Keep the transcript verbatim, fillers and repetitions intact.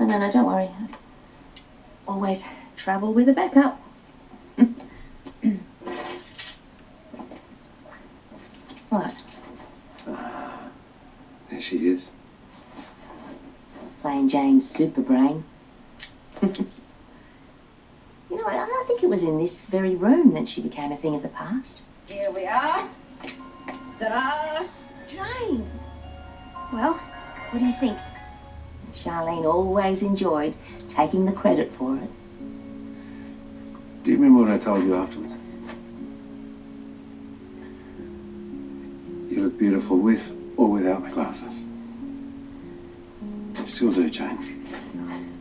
No, no, no, don't worry. Always travel with a backup. What? Uh, there she is. Plain Jane's super brain. You know, I, I think it was in this very room that she became a thing of the past. Here we are. Ta-da! Jane! Well, what do you think? Charlene always enjoyed taking the credit for it. Do you remember what I told you afterwards? You look beautiful with or without the glasses. You still do, Jane.